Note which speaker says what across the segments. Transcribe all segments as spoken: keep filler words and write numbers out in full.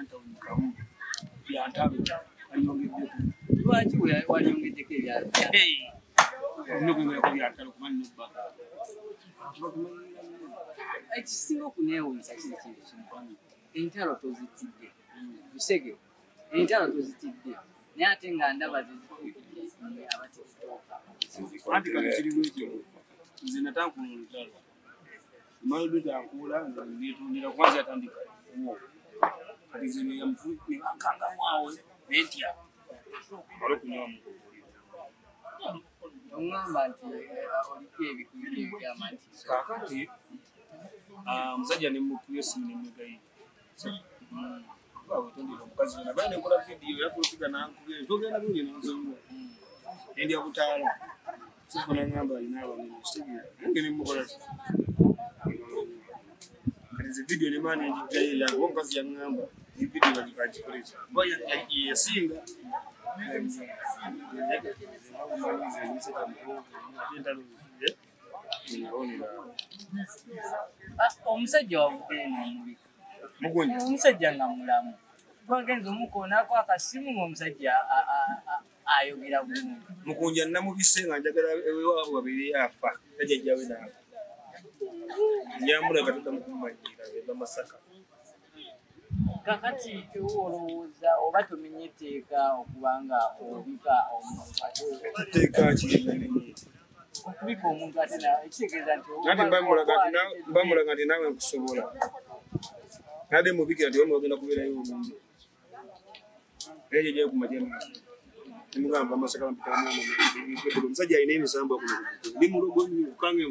Speaker 1: anta unikamu ya ntalo anyongedde lwaki waliongedde ke ya hey nokungera ko ya ntalo kumani nobaka ekisinga okuneewuunyisa kiri kintu kimu entalo tozitidde lusege entalo tozitidde naye ate nga ndaba zizifuukidde abatikitooka anti kati kiriwo ekyo nze natankuula olutalo Malu duta akula ndio kwanza atandika huo kati zime ya mfuki akanga mwawe netia balo kunyoa ngamba nti olike ebikuye bya manti kakati ah mzaji ni mtu yesi ni mgai bawo tondi mukazi na bane kola video ya kupiga na nkugere togenda buli nzo ndio akutala siko na ngamba inaba ni studio ngene mukola Kanize video ni mani njijaye ya ngokazi ya ngamba ni video bajikajikoleza boya yasinga omusajja wavudde Mukunja omusajja nga mulamu bagenze mukona kwa akasimu ng'omusajja ayogera bulungi Mukunja namubise nga njagala ewe babiri yafa tajjawe na Nyamura katuta mukumanyira eba masaka kakati olowooza oba tomenyeteeka okubanga obika omuntu ateeka kiri okubika omuntu ate ekitegeeza nti ate bamulaga nti naawe nkusobola nade mubikira nti wamugenda kubeerayo omuntu eyo gye kumajema nimugamba amasaka mpitamu omusajja alina emisambo ndi mulogo ukange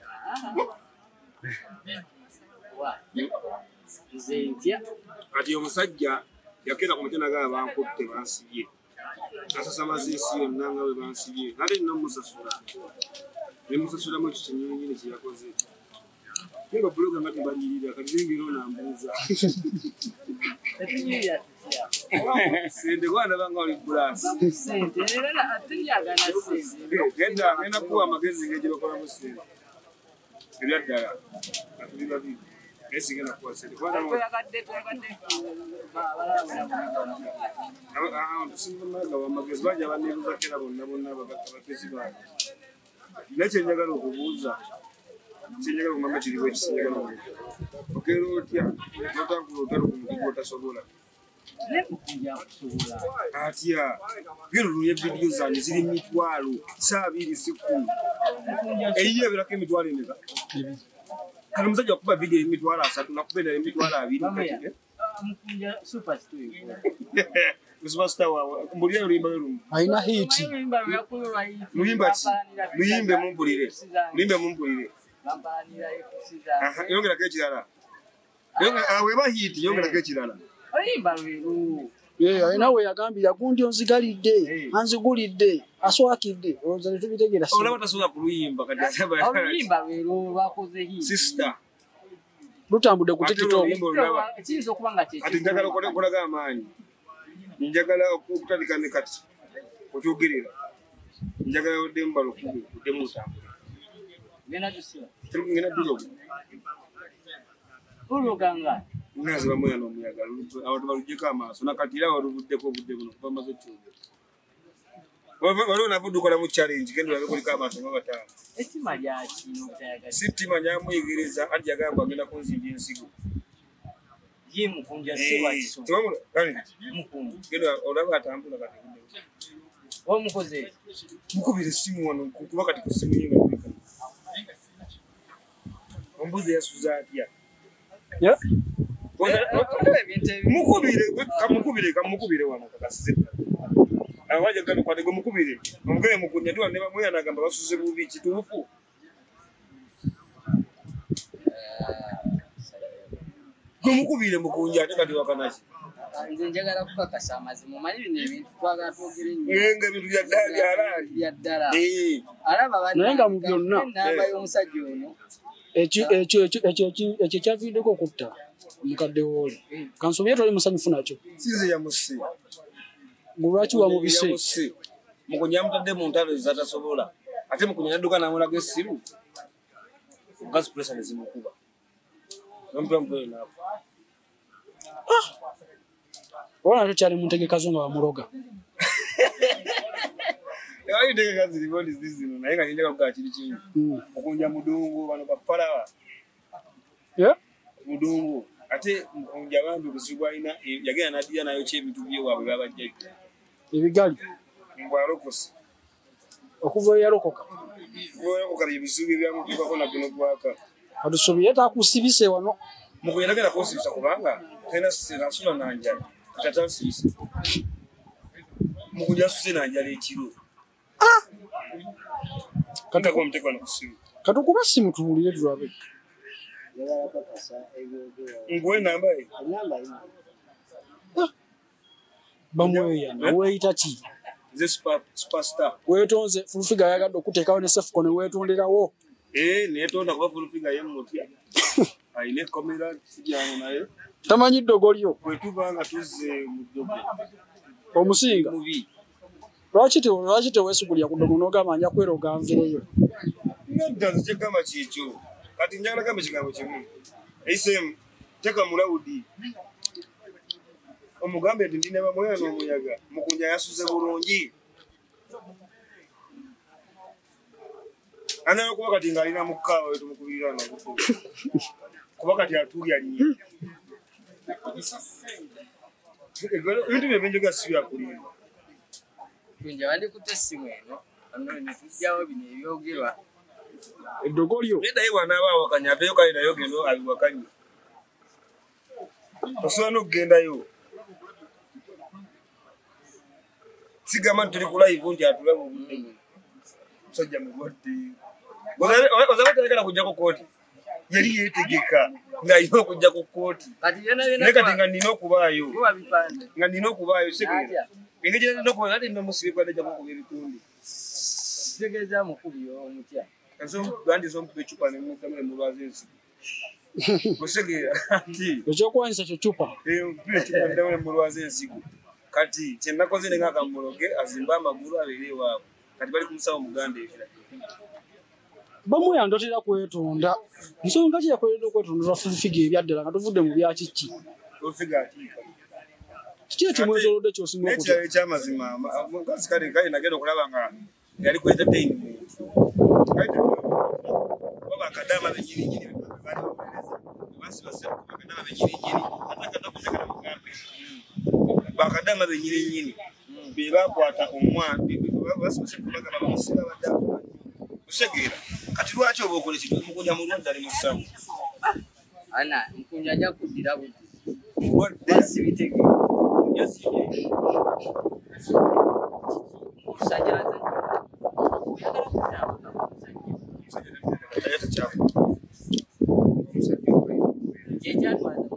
Speaker 1: Zentia kati omusajja yakera ku mutena ga bankotte bansibye asasa mazisi yonnanga we bansibye nale nno musasula ne musasula mu kinyinyi nyine kiyakoze ngo bloga ngati banjirira kati ngiro nambuza etinya sende kwana banga oli glass sende era atiyaga na sende genda ngena kuwa magezi ngeje bakola mu sende Jjaja atuliba bibi esinga na kwa sente kwa na yakadde yakadde aba aba tusinga maga wa magezi baje banebuza kera bonna bonna bakatezi ba nache njagala okubuuza sinjagala kumama kiri bwe sinjagala okero otya notankulo otalo kumugiko tasobola ne Mukunja kusobola atya biru ye video zanyu ziri mitwalo sabiri siku eyiye birako emitwalo eneza kana mzaji wakuba video emitwalo asatu nakupenda emitwalo abiri Mukunja superstar superstar wa kumbulia ulimba lumu haina hiti luimba chi luimbe mumpulire luimbe mumpulire lambanira ekusiza aha yongera kechirala yongera aweba hiti yongera kechirala Olimba lweru.
Speaker 2: Ye ayina we yagambira gundi onzigalidde, anzigulidde, aswakidde. Ozo tubitegera.
Speaker 1: Olaba tasobola kuluyimba kati asaba.
Speaker 3: Oluyimba lweru bakoze hii.
Speaker 1: Sister.
Speaker 2: Lutambude ku TikTok.
Speaker 3: Ekizo kubanga kye.
Speaker 1: Ati njagala okolaga amaanyi. Njagala okutandika ne kati. Otugerera. Njagala odemba lokube, odemu utambula.
Speaker 3: Ngena tusira.
Speaker 1: Ngena dulo.
Speaker 3: Ulo ganga.
Speaker 1: Nazi bamoya no muyaga abantu balujeka amaso nakatira waruvuddeko budde buno kupamaze chude walo navudukola mu challenge kendo babikoliko abantu babatano
Speaker 3: etima lya kino kutayaga
Speaker 1: sitima nyamuyigiriza ati yagamba agenda kunzimbye ensigo
Speaker 3: ye Mukunja sewa kiso
Speaker 1: tumamula kani
Speaker 3: Mukunja
Speaker 1: kendo olaba atambula kati
Speaker 3: wa mukoze
Speaker 1: mukubire simu wano kuba kati ku simu yinga kwika ombuzi yasuza atya
Speaker 2: yeah
Speaker 1: mukubire kamukubire kamukubire wana kakasita awaje gano kwa nego mukubire omugere Mukunja ndwa ne bamoya nagamba basuze bubi kituufu kumukubire Mukunja ate kati wakanachi
Speaker 3: nze njagala kukakasa amazimu manyi bino ebintu twagala twogere nnyo
Speaker 1: enga bintu bya ddala alali
Speaker 3: bya ddala
Speaker 1: eh
Speaker 3: alaba bana
Speaker 2: nayenga mu byonna
Speaker 3: namba y'omusajja ono
Speaker 2: ekyo ekyo ekyo ekyo kyaviddeko okutta mukadde woli kansomye toli musanyufu nakyo
Speaker 1: size ya musi
Speaker 2: mulwaki wa mubise
Speaker 1: Mukunja mutadde mu ntalo zatasobola ate Mukunja nadduka namulaga essimu gas pressure nezimukuba nomutwa mutwe nafu
Speaker 2: Ona tukyali mu ntegeka nga bamuloga.
Speaker 1: Ayo ntegeka ziri bodi zizino naye nga nyenjeka kugaa kiri kimu. Mukunja mudungu bano bafalawa.
Speaker 2: Yeah?
Speaker 1: Mudungu ate mukunja bantu kusibwa ina yagenda nadia nayo kyebintu bye waabwe babajja.
Speaker 2: Ebigali.
Speaker 1: Mbwalokosi.
Speaker 2: Okuva yalokoka.
Speaker 1: Ngoyo okali bisubi bya mukuba kona kuno kwaka.
Speaker 2: Adusubiye takusibise wano.
Speaker 1: Mukunja nagenda kusibisa kubanga tena sira sula nanja. Tata sisi. Mukunja susi nanja lekiro.
Speaker 2: Ah.
Speaker 1: Kata kwa mteko na kusibu.
Speaker 2: Katukuba simu tuulire tulabe.
Speaker 1: Ngwe namba e.
Speaker 2: Bamweyana weeyita ki?
Speaker 1: Ze super superstar.
Speaker 2: Weetonze Fulfiger yagadde okuteekawo ne Sefuko ne weetonderawo.
Speaker 1: Eh neyetonda kuba Fulfiger ye mutya. Aine komera sijano naye.
Speaker 2: Tamanyi ddogolyo.
Speaker 1: Kwetuba nga tuzze mu ddogo.
Speaker 2: Omusinga.
Speaker 1: Mubi.
Speaker 2: Lwaki te lwaki teweesugulya ku ddogo n'ogamba nja kweroga nveeyo?
Speaker 1: Nadda nze kyegamba kyekyo. Kati njagala gamba ekigambo kimu. Eisem teka mulawudi. Omugambe nti ndine Bamweyana n'omuyaga. Mukunja yasuze bulungi. Ana kuba kati ngalina mukaawa wetu mukubirira na kuko. Kuba kati atuli ali. Ebintu bye ga siya kulimba.
Speaker 3: Mukunja wandi kutesimu eno. Ano ne tujjawo bino ebyogerwa.
Speaker 2: Eddogolyo.
Speaker 1: Neda yewa naba wakanya aveyo kali nayo gendo abiwakanya. Osobola n'okgendayo. Sigama tuli ku live nti atulaba obudde. Musajja mugwadde. Ozaba tegekera kujja ku kooti. Yali yeetegeka nga yo kujja ku kooti.
Speaker 3: Kati yena yena.
Speaker 1: Ne kati nga nina okubaayo.
Speaker 3: Kuba bipande.
Speaker 1: Nga nina okubaayo sekera. Engeri nina okuba ate nina musibe kwa daja mu ebitundi.
Speaker 3: Tegeza mukubiyo omutya.
Speaker 1: Kaso gandi zo mpe chupa ne mukamera mu bazensi. Kusegera ati.
Speaker 2: Ekyokwanyisa kyo chupa.
Speaker 1: Eh mpe chupa ndawe mu bazensi. Kati kyenakoze ne ngaka muloge azimba amaguru abere waabo. Kati bali kumusawo muganda ekira.
Speaker 2: Bamweyana ndotera kwetonda. Nsonga ki yakoledde kwetonda Fulfiger ebyaddala nga tuvudde mu bya kiki.
Speaker 1: Fulfiger ati.
Speaker 2: Kiki kimwetolodde ky'osinga okuti.
Speaker 1: Nekya ekyamazima mukazi kale kale nagenda okulaba nga yali ku entertainment. Baba kadama benyiri nyiri bali bakoleza. Basi basi kadama benyiri nyiri. Hata kata kutaka na mugambe. Bakadama benyiri nyiri. Be bakwata omwana basi basi kubaga baba musira badamu. Usegera. Kati lwaki obokole kitu mukunja mu Rwanda ali musamu.
Speaker 3: Ana mukunja ajja kuddira budde.
Speaker 1: Basi
Speaker 3: bitege. Yes. Sajaza.
Speaker 1: Ayata chafu.
Speaker 3: Jjaja twaza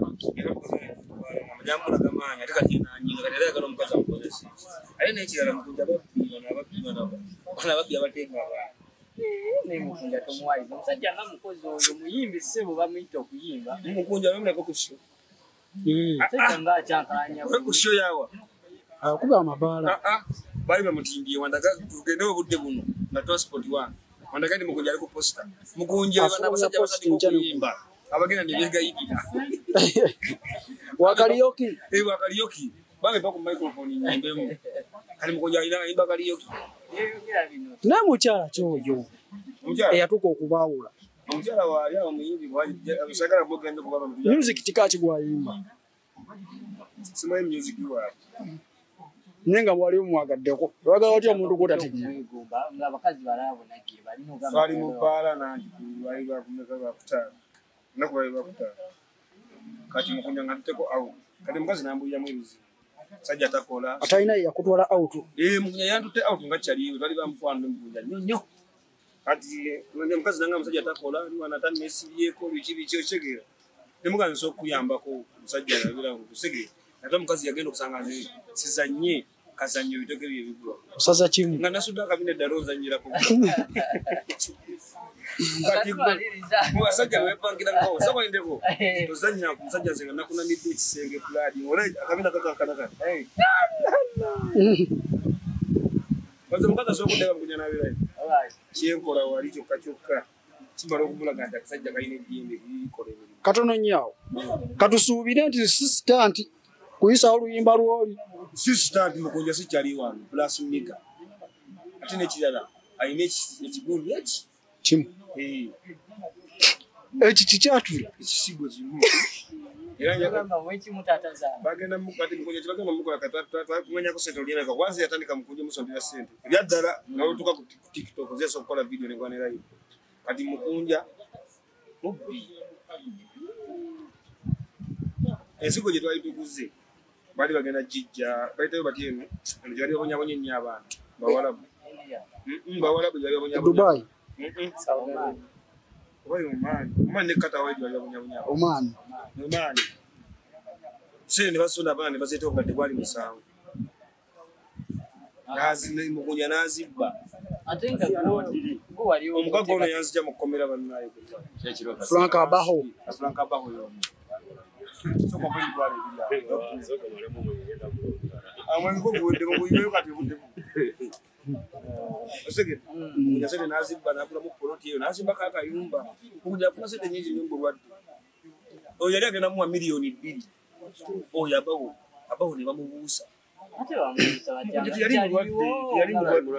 Speaker 1: Jambo la gamanya ataka kina nyinga kadera kano mukaza mukozesa. Ayi nekirala mukunja babbiwa nababbiwa nabo. Bana babbi abatenga aba.
Speaker 3: Ne mukunja tomwayi. Musajja nga mukozi oyo muyimbi sebo bamuyita okuyimba.
Speaker 1: Mukunja bamwe ko kusho.
Speaker 2: Eh.
Speaker 3: Musajja nga akyakanya.
Speaker 1: We kusho yawa.
Speaker 2: Ah kuba amabaala.
Speaker 1: Ah ah. Bali bamutindiye wandaga tugende obudde buno na transport one. Wandaga ndi mukunja ali ku posta. Mukunja bana basajja basadi kuyimba. Abagenda nibega yidira.
Speaker 2: Wakaliyoki.
Speaker 1: Eh wakaliyoki. Bange pa ku microphone nyembemu. Kali mukunja ina imba kaliyoki.
Speaker 2: Ne mukyala kyoyo.
Speaker 1: Mukyala
Speaker 2: eyatuka okubaawula.
Speaker 1: Mukyala wali awo muyimbi bwaje abisagala bogenda kubaba mukyala.
Speaker 2: Music tikaki gwayimba.
Speaker 1: Simanyi music wa.
Speaker 2: Nenga wali omwagaddeko. Lwaga watya omuntu gotategeera.
Speaker 3: Nga bakazi balabo nagiye bali mugambo.
Speaker 1: Sali mupala nanti bali bakumeka bakutala. Nako bali bakutala. Kati mukunja ngateko awo. Kati mukazi nambuya mwiruzi. Sajja takola.
Speaker 2: Atayina yakutwala out.
Speaker 1: Eh mukunya yantute out ngachali bali bamfwana mukunja. Nyonyo. Kati mwende mukazi nanga musajja takola ni wanata Messi yeko bikibi kyo chegera. Nemukazi so kuyambako musajja nabira kusegera. Ata mukazi yagenda okusanga nzi sizanye kazanyo bitoke bye bigwa.
Speaker 2: Osaza kimu.
Speaker 1: Nga nasuda kabine daroza nyira ko. Kati musajja wepangira ngo sako indeko. Tozanya musajja zenga nakuna midde kisenge pladi. Ole akabina kaka kanaka. Eh. Bazo mukazi so kudega mukunya nabira. Alright. Kyenkola wali kyokka kyokka. Kimala okumulaga nti akasajja kalina ejjembe likole.
Speaker 2: Katono nnyo. Katusuubire nti sister nti kuyisa oluyimba lwoli
Speaker 1: si start Mukunja si kyali wano plus nigga ate nekirala ayina ekigundu eki
Speaker 2: kimu
Speaker 1: eh
Speaker 2: eki kikyatula
Speaker 1: ekisigo kimu era
Speaker 3: Ngamba wechi mutataza.
Speaker 1: bagenda mukati Mukunja kibagenda mukola katata kumenya ko sente olina kwanza yatandika Mukunja musondera sente byaddala nalutuka ku TikTok zeso kola video ne gwanera hiyo kati Mukunja mubbi esigo je twali tukuze bali bagenda Jjaja bayitayo batyeno njali obonyabonye nnyo abantu bawalabu mm bawalabu jali obonyabonye
Speaker 2: Dubai
Speaker 1: mm Saudi Oman Oman Oman ne kata waidi jali obonyabonye
Speaker 2: Oman
Speaker 1: Oman sene basonda bane bazete okadde kwali musango nazi ne Mukunja nazibba
Speaker 3: Atenga godi go wali
Speaker 1: omukago ono yanzija mu komera bannaye
Speaker 2: Frank Abaho
Speaker 1: Frank Abaho yo so ko bali kwali biya amwengo bwende mubuyo kati budde osege Mukunja sene nazibba nabula mu poloti yo nazimba kaka yumba Mukunja afuna sente nyingi nyumba lwadde oyo yali agenda mu milioni bbiri oyo Abaho Abaho ne bamubuusa
Speaker 3: ate bamubuusa batya
Speaker 1: yali mulwadde yali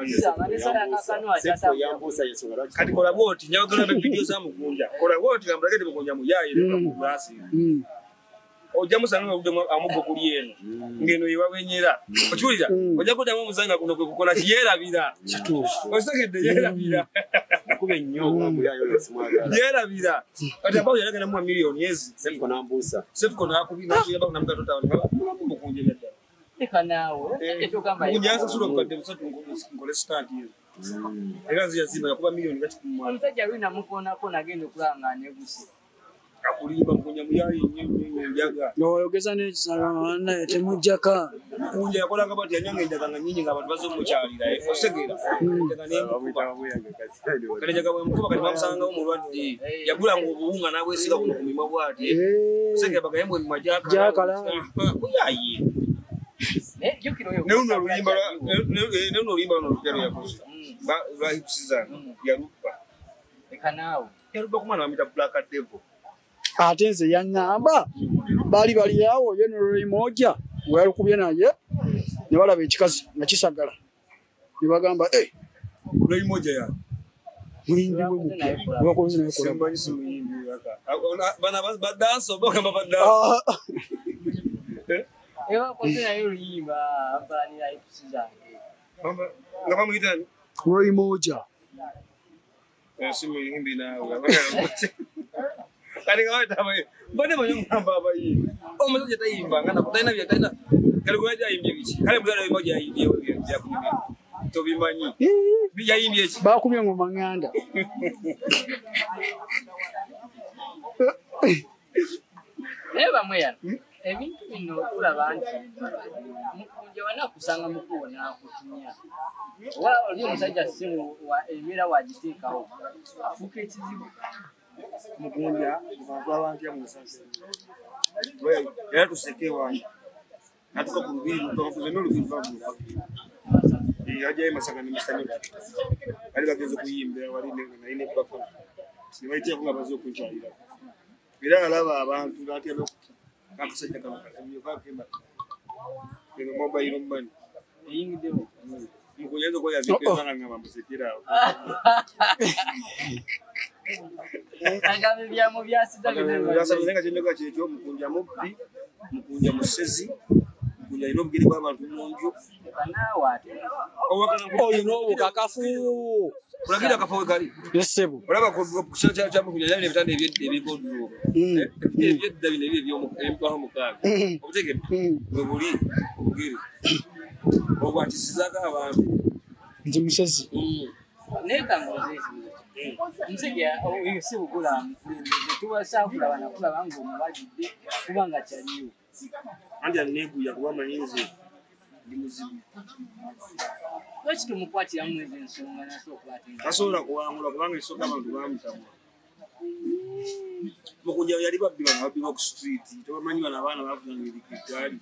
Speaker 1: mulwadde kati kola bwoti nyagala be video za Mukunja kola bwoti ngambagete Mukunja muyaye ne basi ojja musanga udde amugo kuli eno ngeno yiwawenyera okiwulira ojja kuddamu omuzanga kuno kwe kukola kiyerabira kituufu osegedde yerabira
Speaker 4: kube nnyo muyayo yasimwaga
Speaker 1: yerabira kati Abaho yalagana mu milioni ezi
Speaker 4: sefu konambusa
Speaker 1: sefu kona akubina kiyaba na mkato tawo Mukunja yadda
Speaker 3: eka nawe ekyo kamba
Speaker 1: Mukunja asasula mukadde musatu ngole start hiyo era ziyazimba yakuba milioni kati kumwana
Speaker 3: omusajja wina mukona ko nagenda okulanga negusi
Speaker 1: akulimba Mukunja muyayi nnyo njaga
Speaker 2: oyogeza n'ekisana temujjaka
Speaker 1: Mukunja yakolanga bati yanyanga enjaga nga nnyingi ng'abantu bazze mukyalira osegera enjaga n'emukuba kale enjaga bwemukuba kati bamusangawo mulwadde yagulanga obuwunga n'abwesiga kuno ku mimwa bwati osegera bagayembu emimwa
Speaker 2: Gyakala.
Speaker 1: muyayi neuno oluyimba neuno oluyimba luno olupyalo yakoze lwahipusizana yaluppa
Speaker 3: eka nawe
Speaker 1: yaluppa ku mwana bamuyita Black Devil
Speaker 2: ate nze yaŋŋamba baali bali awo ye noloyimojja weyalukubye naye ne balaba ekikazi nga kisagala ne bagamba
Speaker 1: loyimoja ya
Speaker 2: muyimbi we mupya wakoze naye kola
Speaker 1: simbanyi simuyimbi aka bana badanso bogamba badanso
Speaker 3: ewa koze naye oluyimba abaani ayipusizange
Speaker 1: nga bamuyita
Speaker 2: loyimojja
Speaker 1: simuyimbi nawe kali nga wetaba mbone manyo ngamba abayimbi omusajja tayimba ngana kutaina bya taina kali kuja ayimbye biki kale muzalo emoja ayimbye bya kunyumya tobimanyi bijayimbye ki
Speaker 2: bakubye ngoma nganda
Speaker 3: eba mweya ebintu bino kulaba nti Mukunja wanakusanga mukuwona kutumya wa oli omusajja simu wa emira wagiteekawo afuuka ekizibu
Speaker 1: Mukunja abantu yamusase wewe era tusekewa natuka ku lubiri tukakuze no lubiri babu eh ajaye masaka ni misano ali bageze kuyimbira wali na ine bako sibaite kunga bazo kunjalira bila alaba abantu ngati no kakusajja kama katamyo kakemba eno mobile money
Speaker 3: eyingide
Speaker 1: Mukunja ko yazipeza nga mamusekira
Speaker 3: agambe bya mu byasita bino
Speaker 1: yasabenga cheneka checho Mukunja mubbi Mukunja musezi Mukunja ino bugiri bw'abantu munju
Speaker 3: nawe ate
Speaker 2: oyo n'obukakafu
Speaker 1: kulagira kafawe kali
Speaker 2: yesebo
Speaker 1: olaba ko kushya cya Mukunja yali ebitande ebikodulo ebyedda bino ebyo by'empwaho mukaga obutege bwe buli obugiri obwatisizaka abantu
Speaker 2: nze musezi
Speaker 3: neka ngozezi msijja oyo si bugula tuwasa kulaba nakulaba ng'omuwagidde kubanga kyaliwo
Speaker 1: andi aneguya kuba mayinzi ndi muzibu
Speaker 3: lwaki tumukwatiramu ezo ensonga naso okubaate
Speaker 1: tasobola kuwangula kubanga esooka abantu bamutamu Mukunja yali babbi bano babbi ku street tebamanyi bano abaana bavuna ebikitaali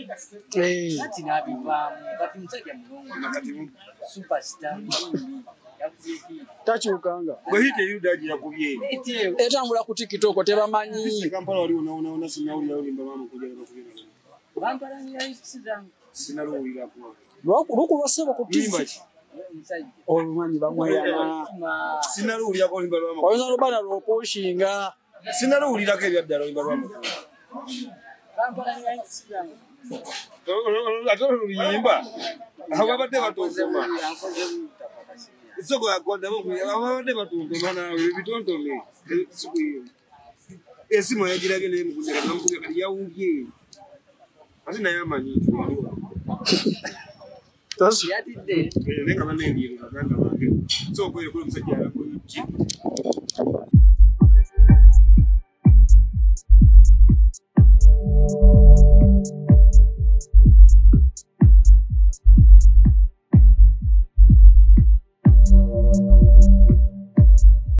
Speaker 2: eh
Speaker 3: kati nabivaamu kati musajja mulongo
Speaker 1: nakati
Speaker 3: superstar
Speaker 2: takyukanga
Speaker 1: Gwe hite yudaji yakubye.
Speaker 2: etambula ku tiktok tebamanyi
Speaker 1: Kampala wali unaona una sinawuli yao limba mama kuja na kuja.
Speaker 3: Kampala ni yaisi zangu.
Speaker 1: Sinaruli hapo.
Speaker 2: lwokuba sebo ku
Speaker 1: Limba
Speaker 2: tv
Speaker 1: ki?
Speaker 2: olumanyi Bamweyana
Speaker 1: Sinaruli yako limba mama.
Speaker 2: oyinza lubana lwopushinga
Speaker 1: Sinaruli lako ebyaddala limba mama.
Speaker 3: Kampala ni yaisi zangu.
Speaker 1: Atoro limba. Ababadde batosoma. Isoko yakonda mu ababadde batosoma na bitontome. Siku hiyo. Esimu yagirage ne Mukunja namukuja kali yawuye. Ati na yamanyi.
Speaker 2: tasu
Speaker 3: Yatidde.
Speaker 1: Nenga banengi baganda bange. So kwe kwe musajja yako.